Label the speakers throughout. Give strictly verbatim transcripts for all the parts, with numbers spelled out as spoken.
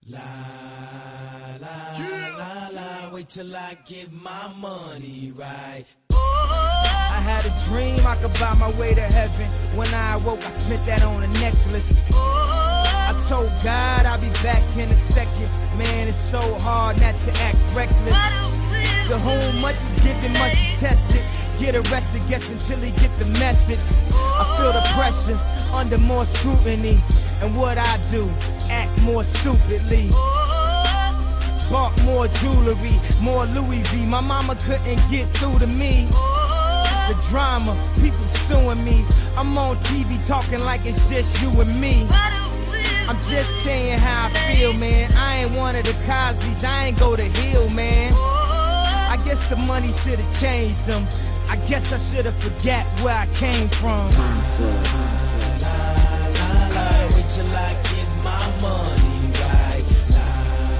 Speaker 1: La la yeah. la la, wait till I get my money right. I had a dream I could buy my way to heaven. When I awoke, I spent that on a necklace. I told God I'll be back in a second. Man, it's so hard not to act reckless. To whom much is given, much is tested. Get arrested, guess until he get the message. I feel the pressure, under more scrutiny. And what I do, act more stupidly. Bought more jewelry, more Louis V. My mama couldn't get through to me. The drama, people suing me. I'm on T V talking like it's just you and me. I'm just saying how I feel, man. I ain't one of the Cosbys, I ain't go to Hill, man. I guess the money should've changed them. I guess I should've forgot where I came from. La, la, la, la, wait till I get my money right. La,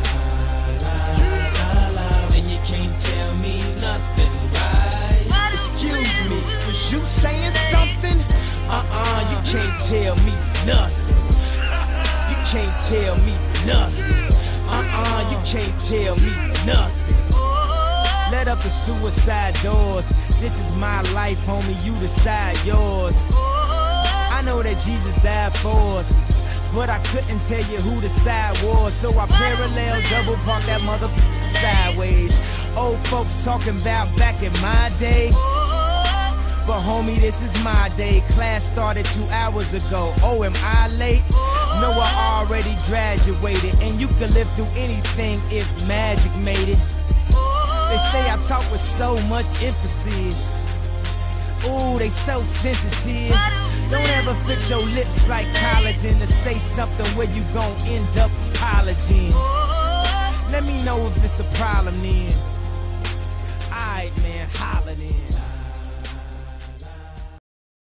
Speaker 1: la, la, la, and you can't tell me nothing, right? Excuse me, was you saying something? Uh-uh, you can't tell me nothing. You can't tell me nothing. Uh-uh, you can't tell me nothing. Let up the suicide doors. This is my life, homie, you decide yours. I know that Jesus died for us, but I couldn't tell you who the side was. So I parallel double park that motherfucker sideways. Old folks talking about back in my day, but homie, this is my day. Class started two hours ago. Oh, am I late? No, I already graduated. And you can live through anything if magic made it. They say I talk with so much emphasis. Ooh, they so sensitive. Don't ever fix your lips like collagen to say something where you gon' end up apologizing. Let me know if it's a problem then.